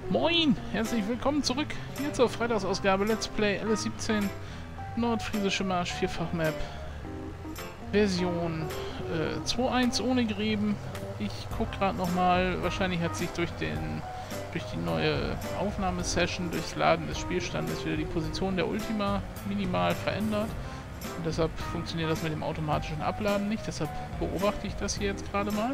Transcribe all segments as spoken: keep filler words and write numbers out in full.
Moin! Herzlich willkommen zurück hier zur Freitagsausgabe Let's Play L S siebzehn Nordfriesische Marsch Vierfach-Map Version äh, zwei Punkt eins ohne Gräben. Ich gucke gerade nochmal, wahrscheinlich hat sich durch den durch die neue Aufnahmesession, durchs Laden des Spielstandes wieder die Position der Ultima minimal verändert. Und deshalb funktioniert das mit dem automatischen Abladen nicht, deshalb beobachte ich das hier jetzt gerade mal.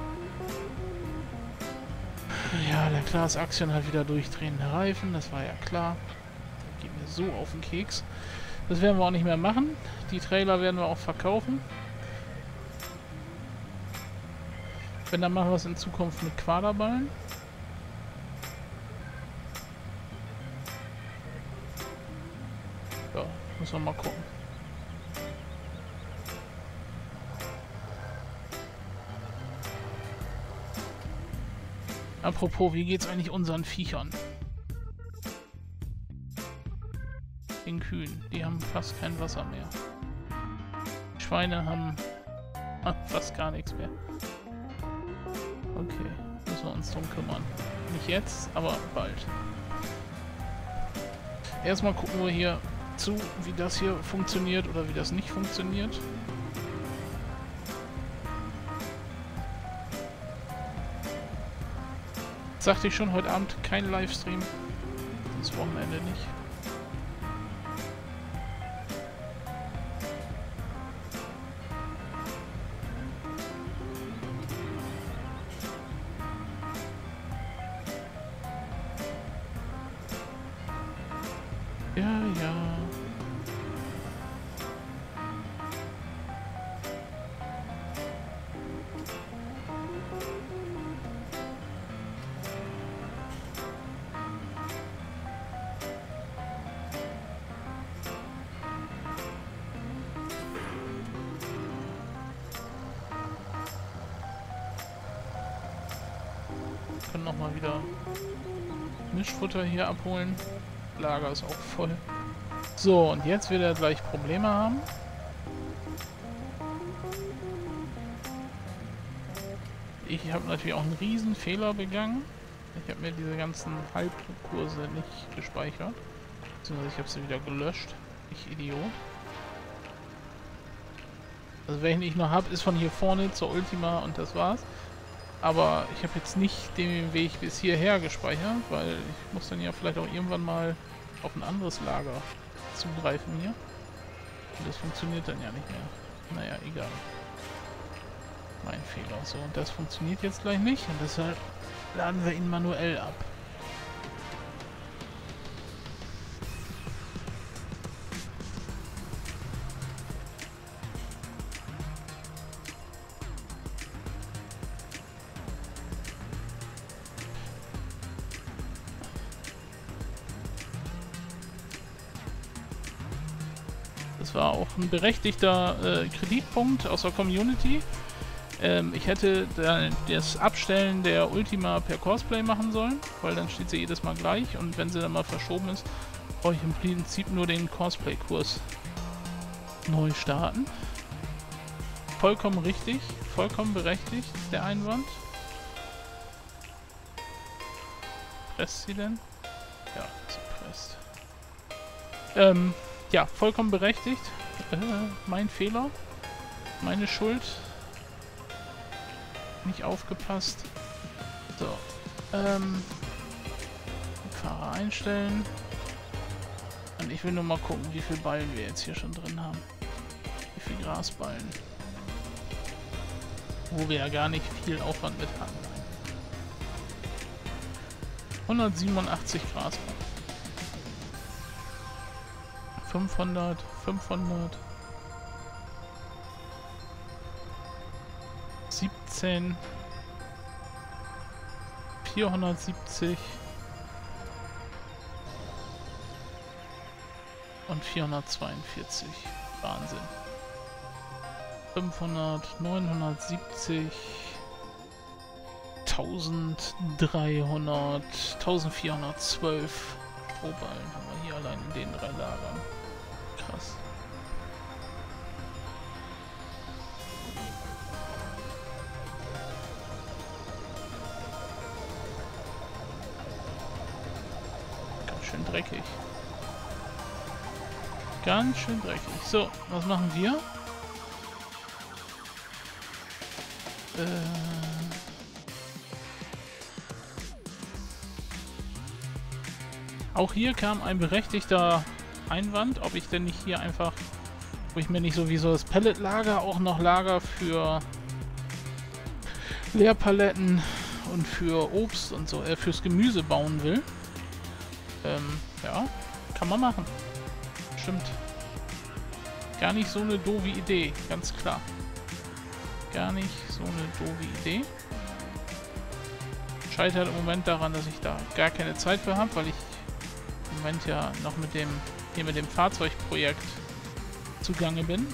Ja, der Klaas Axion hat wieder durchdrehende Reifen, das war ja klar. Geht mir so auf den Keks. Das werden wir auch nicht mehr machen. Die Trailer werden wir auch verkaufen. Wenn, dann machen wir es in Zukunft mit Quaderballen. Ja, müssen wir mal gucken. Apropos, wie geht's eigentlich unseren Viechern? Den Kühen, die haben fast kein Wasser mehr. Die Schweine haben fast gar nichts mehr. Okay, müssen wir uns drum kümmern. Nicht jetzt, aber bald. Erstmal gucken wir hier zu, wie das hier funktioniert oder wie das nicht funktioniert. Sagte ich schon, heute Abend kein Livestream. Das Wochenende nicht. Ja, ja. Wir können nochmal wieder Mischfutter hier abholen. Lager ist auch voll. So, und jetzt wird er gleich Probleme haben. Ich habe natürlich auch einen riesen Fehler begangen. Ich habe mir diese ganzen Halbkurse nicht gespeichert. Beziehungsweise ich habe sie wieder gelöscht. Ich Idiot. Also welchen ich noch habe, ist von hier vorne zur Ultima und das war's. Aber ich habe jetzt nicht den Weg bis hierher gespeichert, weil ich muss dann ja vielleicht auch irgendwann mal auf ein anderes Lager zugreifen hier. Und das funktioniert dann ja nicht mehr. Naja, egal. Mein Fehler. So, und das funktioniert jetzt gleich nicht und deshalb laden wir ihn manuell ab. Das war auch ein berechtigter äh, Kritikpunkt aus der Community. Ähm, ich hätte da das Abstellen der Ultima per Cosplay machen sollen, weil dann steht sie jedes Mal gleich und wenn sie dann mal verschoben ist, brauche ich im Prinzip nur den Cosplay-Kurs neu starten. Vollkommen richtig, vollkommen berechtigt, der Einwand. Presst sie denn? Ja, sie presst. Ähm... Ja, vollkommen berechtigt. Äh, mein Fehler. Meine Schuld. Nicht aufgepasst. So. Ähm. Fahrer einstellen. Und ich will nur mal gucken, wie viele Ballen wir jetzt hier schon drin haben. Wie viele Grasballen. Wo wir ja gar nicht viel Aufwand mit haben. hundertsiebenundachtzig Grasballen. fünfhundert, fünfhundert, siebzehn, vierhundertsiebzig und vierhundertzweiundvierzig. Wahnsinn. fünfhundert, neunhundertsiebzig, eintausenddreihundert, eintausendvierhundertzwölf Strohballen haben wir hier allein in den drei Lagern. Krass. schön dreckig. Ganz schön dreckig. So, was machen wir? Äh... Auch hier kam ein berechtigter Einwand, ob ich denn nicht hier einfach, wo ich mir nicht sowieso das Pelletlager auch noch Lager für Leerpaletten und für Obst und so, äh, fürs Gemüse bauen will. Ähm, ja, kann man machen. Stimmt. Gar nicht so eine doofe Idee, ganz klar. Gar nicht so eine doofe Idee. Scheitert im Moment daran, dass ich da gar keine Zeit für habe, weil ich im Moment ja noch mit dem hier mit dem Fahrzeugprojekt zugange bin.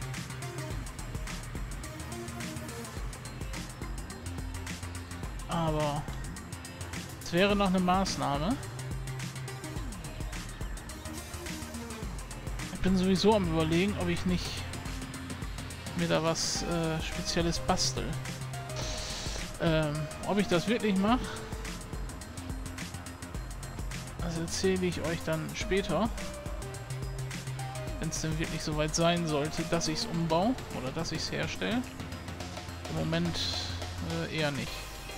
Aber es wäre noch eine Maßnahme. Ich bin sowieso am Überlegen, ob ich nicht mir da was äh, Spezielles bastel. Ähm, ob ich das wirklich mache, das erzähle ich euch dann später. Wenn es denn wirklich soweit sein sollte, dass ich es umbaue oder dass ich es herstelle. Im Moment äh, eher nicht.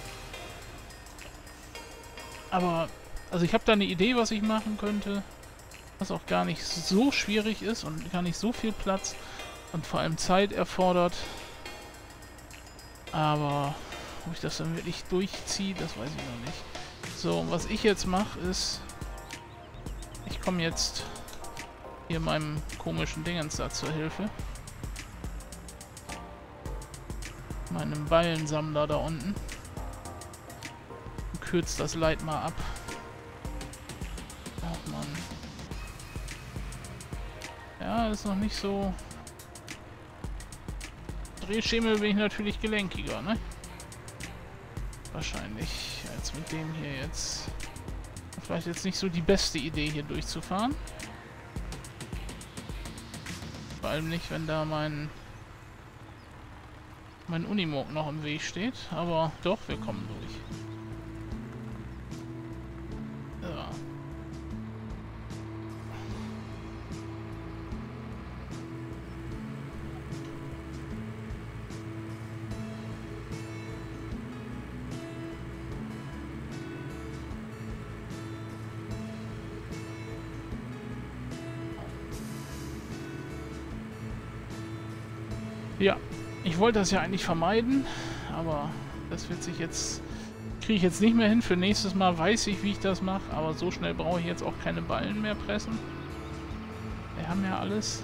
Aber, also ich habe da eine Idee, was ich machen könnte, was auch gar nicht so schwierig ist und gar nicht so viel Platz und vor allem Zeit erfordert. Aber ob ich das dann wirklich durchziehe, das weiß ich noch nicht. So, was ich jetzt mache ist, ich komme jetzt hier meinem komischen Dingens da zur Hilfe. Meinem Ballensammler da unten. Und kürzt das Leid mal ab. Ach man. Ja, ist noch nicht so... Drehschemel bin ich natürlich gelenkiger, ne? Wahrscheinlich als mit dem hier jetzt. Vielleicht jetzt nicht so die beste Idee, hier durchzufahren. Vor allem nicht, wenn da mein mein Unimog noch im Weg steht. Aber doch, wir kommen durch. Ja. Ja, ich wollte das ja eigentlich vermeiden, aber das wird sich jetzt, kriege ich jetzt nicht mehr hin. Für nächstes Mal weiß ich, wie ich das mache, aber so schnell brauche ich jetzt auch keine Ballen mehr pressen. Wir haben ja alles.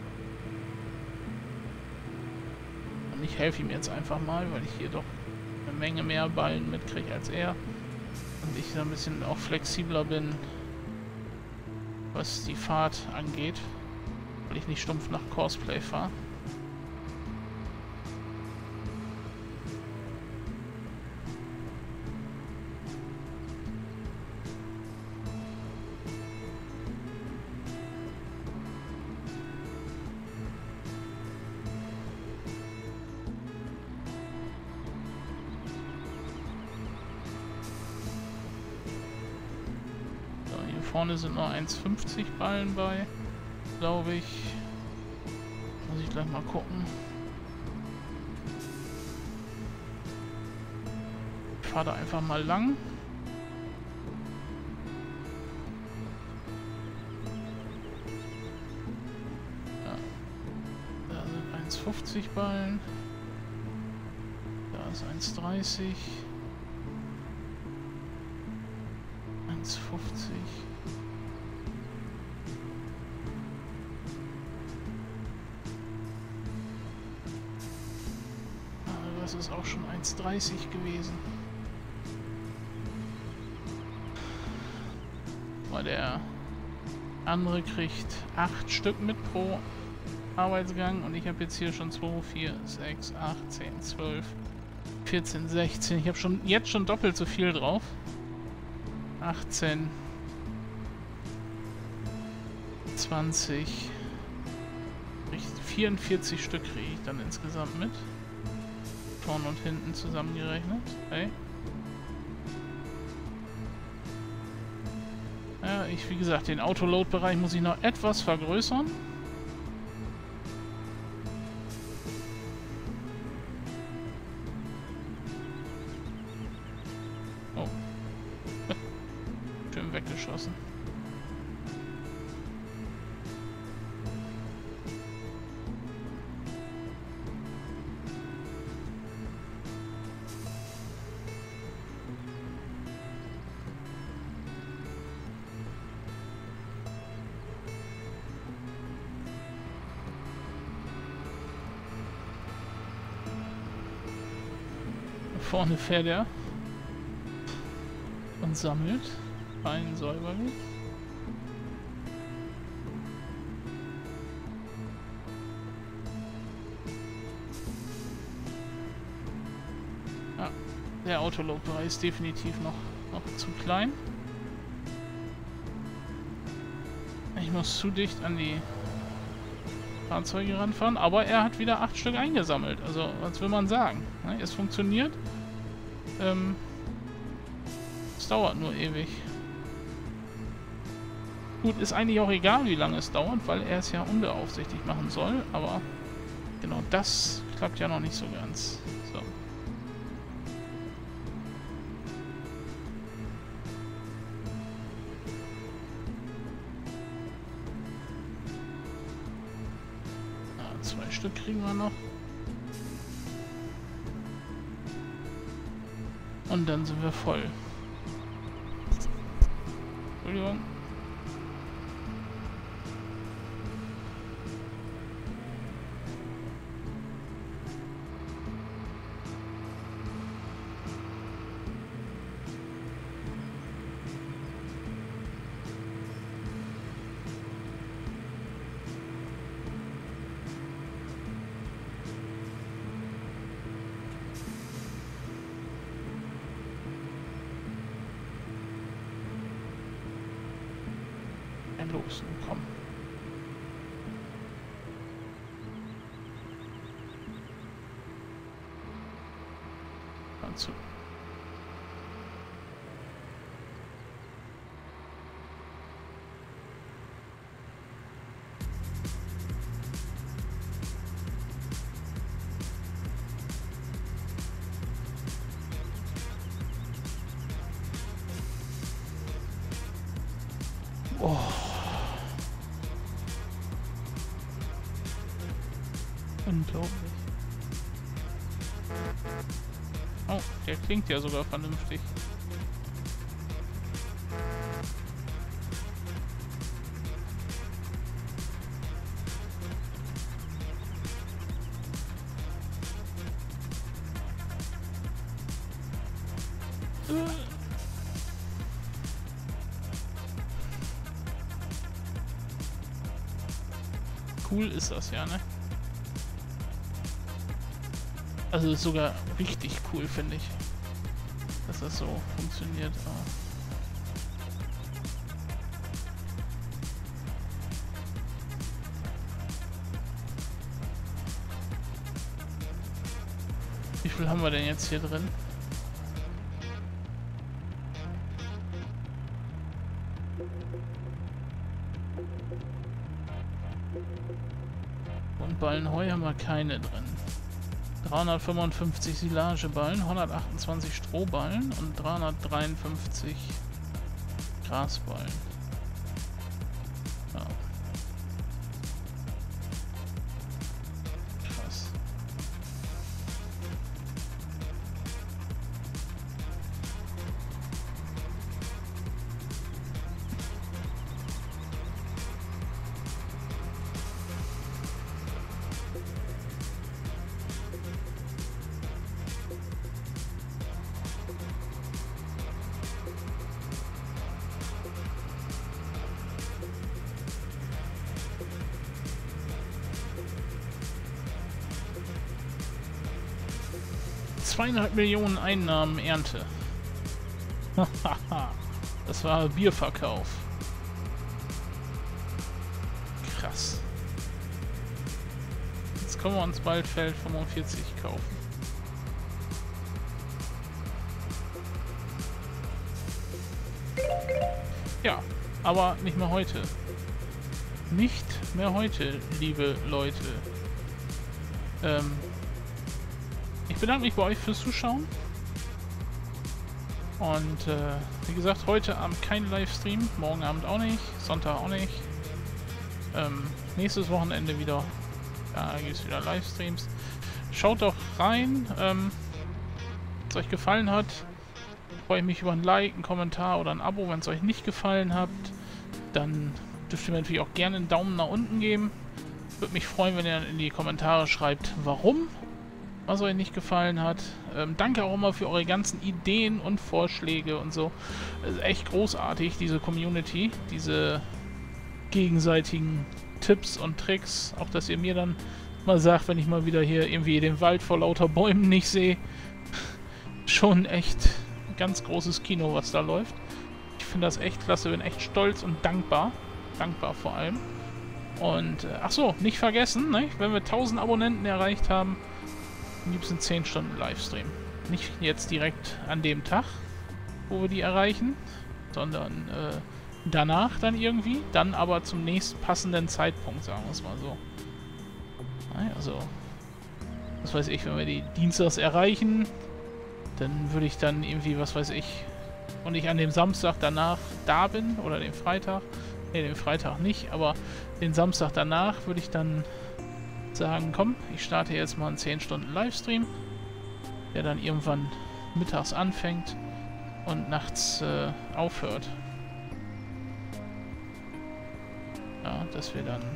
Und ich helfe ihm jetzt einfach mal, weil ich hier doch eine Menge mehr Ballen mitkriege als er. Und ich da ein bisschen auch flexibler bin, was die Fahrt angeht, weil ich nicht stumpf nach Cosplay fahre. Vorne sind nur eins fünfzig Ballen bei, glaube ich. Muss ich gleich mal gucken. Ich fahre da einfach mal lang. Ja. Da sind eins fünfzig Ballen. Da ist eins dreißig. eins fünfzig. Das ist auch schon eins dreißig gewesen. Weil der andere kriegt acht Stück mit pro Arbeitsgang und ich habe jetzt hier schon zwei, vier, sechs, acht, zehn, zwölf, vierzehn, sechzehn. Ich habe schon jetzt schon doppelt so viel drauf. achtzehn, zwanzig, vierundvierzig Stück kriege ich dann insgesamt mit. Vorne und hinten zusammengerechnet. Okay. Ja, ich, wie gesagt, den Autoload-Bereich muss ich noch etwas vergrößern. Oh. Schön weggeschossen. Vorne fährt er und sammelt rein säuberlich. Ja, der Autoload-Bereich ist definitiv noch, noch zu klein. Ich muss zu dicht an die Fahrzeuge ranfahren, aber er hat wieder acht Stück eingesammelt. Also, was will man sagen? Es funktioniert. Ähm, es dauert nur ewig. Gut, ist eigentlich auch egal, wie lange es dauert, weil er es ja unbeaufsichtigt machen soll, aber genau das klappt ja noch nicht so ganz. So. Ah, zwei Stück kriegen wir noch. Und dann sind wir voll. Entschuldigung. Los, komm. Dazu. Oh. Unglaublich. Oh, der klingt ja sogar vernünftig. Cool ist das ja, ne? Also ist sogar richtig cool, finde ich, dass das so funktioniert. Wie viel haben wir denn jetzt hier drin? Und Ballen Heu haben wir keine drin. dreihundertfünfundfünfzig Silageballen, hundertachtundzwanzig Strohballen und dreihundertdreiundfünfzig Grasballen. Ja. Krass. Zweieinhalb Millionen Einnahmen Ernte. Das war Bierverkauf. Krass. Jetzt können wir uns bald Feld fünfundvierzig kaufen. Ja, Aber nicht mehr heute. Nicht mehr heute, liebe Leute. Ähm, ich bedanke mich bei euch fürs Zuschauen. Und äh, wie gesagt, heute Abend kein Livestream, morgen Abend auch nicht, Sonntag auch nicht. Ähm, nächstes Wochenende wieder, da gibt es wieder Livestreams. Schaut doch rein, ähm, wenn es euch gefallen hat, freue ich mich über ein Like, einen Kommentar oder ein Abo. Wenn es euch nicht gefallen hat, dann dürft ihr mir natürlich auch gerne einen Daumen nach unten geben. Würde mich freuen, wenn ihr dann in die Kommentare schreibt, warum, was euch nicht gefallen hat. Ähm, danke auch immer für eure ganzen Ideen und Vorschläge und so. Es ist echt großartig, diese Community, diese gegenseitigen Tipps und Tricks. Auch, dass ihr mir dann mal sagt, wenn ich mal wieder hier irgendwie den Wald vor lauter Bäumen nicht sehe. Schon echt ein ganz großes Kino, was da läuft. Ich finde das echt klasse, bin echt stolz und dankbar. Dankbar vor allem. Und, äh, ach so, nicht vergessen, ne? Wenn wir tausend Abonnenten erreicht haben, dann gibt es einen zehn Stunden Livestream. Nicht jetzt direkt an dem Tag, wo wir die erreichen, sondern äh, danach dann irgendwie, dann aber zum nächst passenden Zeitpunkt, sagen wir es mal so. Also, was weiß ich, wenn wir die Dienstags erreichen, dann würde ich dann irgendwie, was weiß ich, und ich an dem Samstag danach da bin, oder den Freitag, ne, den Freitag nicht, aber den Samstag danach würde ich dann sagen, komm, ich starte jetzt mal einen zehn Stunden Livestream, der dann irgendwann mittags anfängt und nachts äh, aufhört. Ja, dass wir dann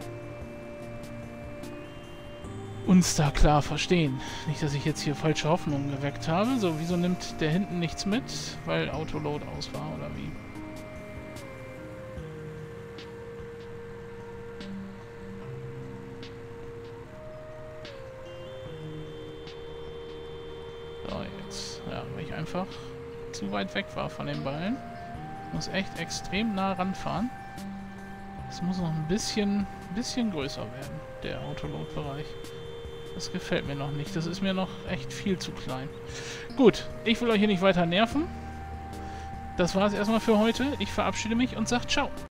uns da klar verstehen. Nicht, dass ich jetzt hier falsche Hoffnungen geweckt habe. So, wieso nimmt der hinten nichts mit? Weil Autoload aus war, oder wie? So, jetzt. Ja, weil ich einfach zu weit weg war von den Ballen. Ich muss echt extrem nah ranfahren. Es muss noch ein bisschen, bisschen größer werden, der Autoload-Bereich. Das gefällt mir noch nicht. Das ist mir noch echt viel zu klein. Gut, ich will euch hier nicht weiter nerven. Das war es erstmal für heute. Ich verabschiede mich und sage ciao.